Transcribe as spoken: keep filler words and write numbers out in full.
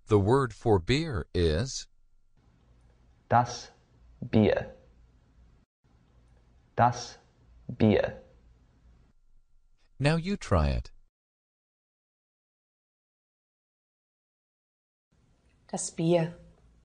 The word for beer is Das Bier. Das Bier. Now you try it. Das Bier.